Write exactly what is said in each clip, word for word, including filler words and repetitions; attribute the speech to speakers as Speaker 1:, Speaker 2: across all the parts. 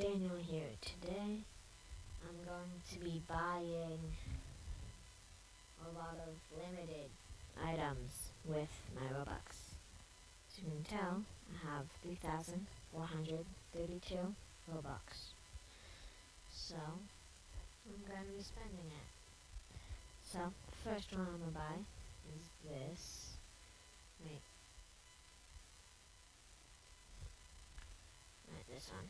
Speaker 1: Daniel here. Today I'm going to be buying a lot of limited items with my Robux. As you can tell, I have three thousand four hundred thirty-two Robux. So, I'm going to be spending it. So, the first one I'm going to buy is this. Wait. Right, this one.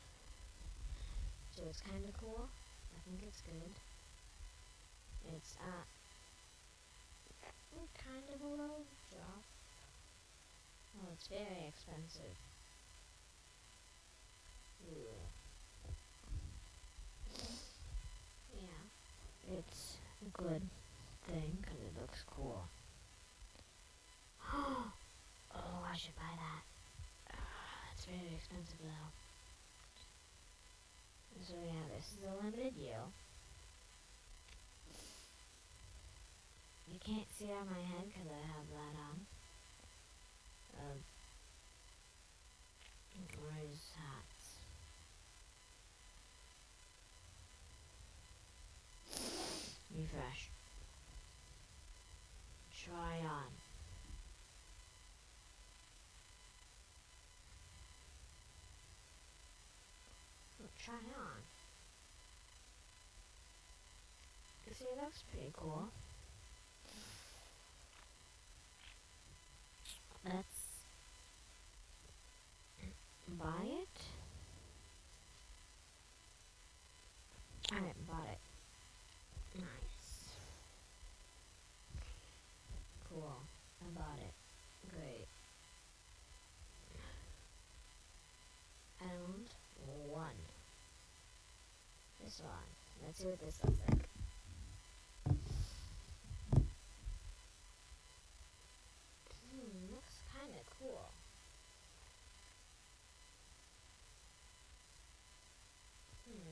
Speaker 1: So it's kind of cool. I think it's good. It's at kind of a low drop. Oh, it's very expensive. Ugh. Yeah, it's a good thing because it looks cool. Oh, I should buy that. Uh, it's very expensive though. So yeah, this is a limited deal. You can't see it on my head because I have that on. Uh, where's hats? Refresh. Try on. Oh, try on. You see, it looks pretty cool. Let's buy it. Alright, bought it. Nice. Cool. I bought it. Great. And one. This one. Let's see what this looks like. Hmm, looks kinda cool. Hmm.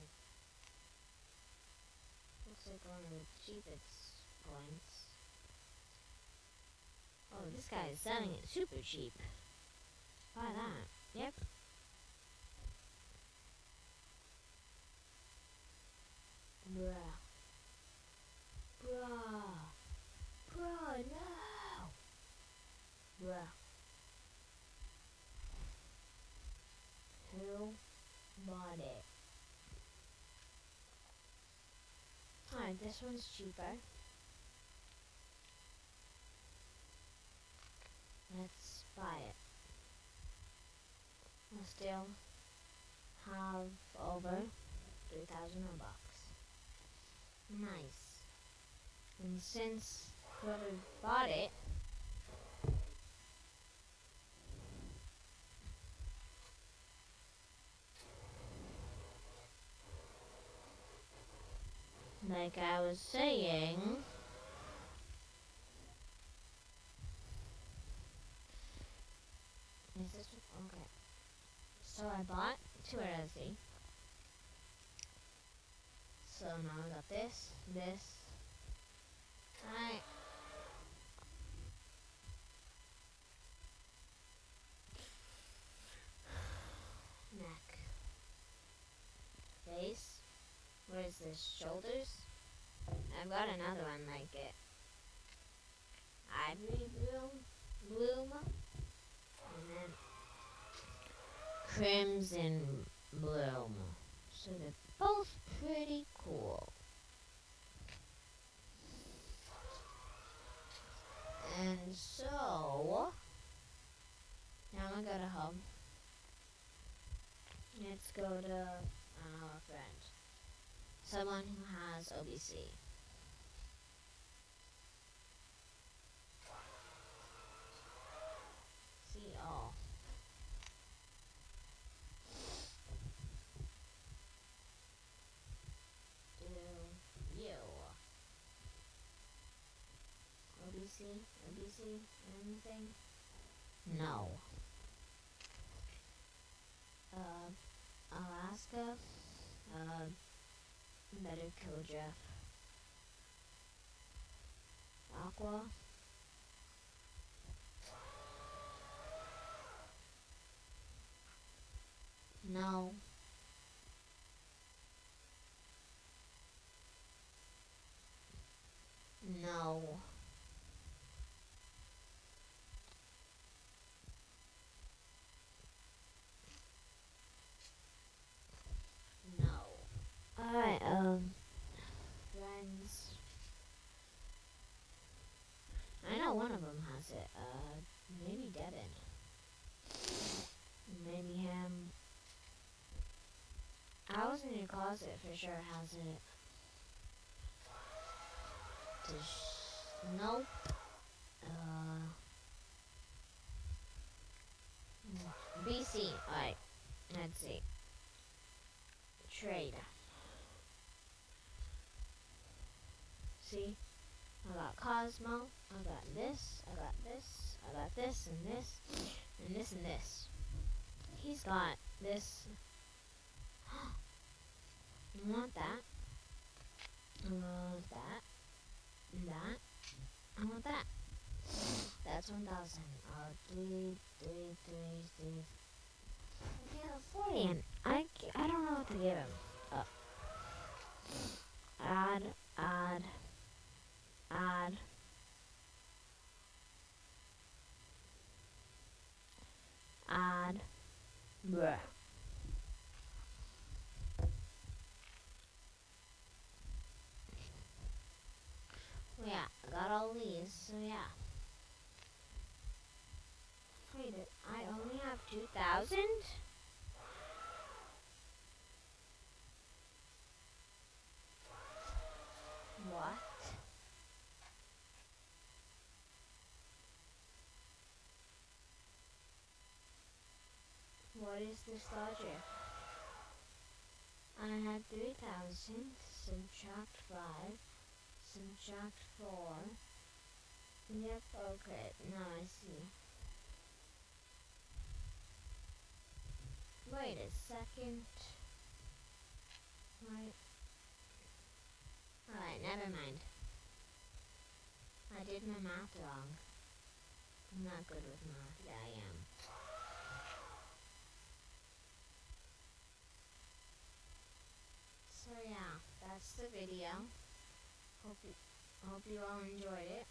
Speaker 1: Looks like one of the cheapest points. Oh, this guy is selling it super cheap. Buy that. Yep. Bruh. Bruh. Bruh, no! Bruh. Who bought it? Alright, this one's cheaper. Let's buy it. We'll still have over three thousand Robux. Nice. And since whoever bought it like I was saying, is this okay? So I bought two Resi. So now I got this, this. Alright. Neck. Face. Where's this? Shoulders. I've got another one like it. Ivory bloom, bloom, and then crimson bloom. So they're both pretty cool. And so now I'm gonna go to home. Let's go to our friend, someone who has O B C. See all. Do you O B C? O B C? Anything? No. Uh, Alaska. Uh, better kill Jeff. Aqua. No. it? Uh, maybe Devin. Maybe him. Owls in your closet for sure has it. Does, nope. Uh, B C. Alright. Let's see. Trade. See? I got Cosmo. I got this. I got this. I got this and this. And this and this. He's got this. I want that. I want that. And that. I want that. That's one thousand. Uh, three, three, three, three. I can't afford it. I, I don't know what to give him. Uh, add, add, add. Add. Bruh. Well, yeah, I got all these, so yeah. Wait, I only have two thousand? What? What is this logic? I had three thousand, subtract five, subtract four. Yep, okay, now I see. Wait a second. Right. Alright, never mind. I did my math wrong. I'm not good with math. Yeah, I am. So yeah, that's the video. Hope you, hope you all enjoyed it.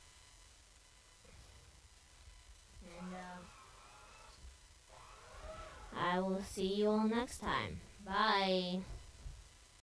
Speaker 1: And uh, I will see you all next time. Bye.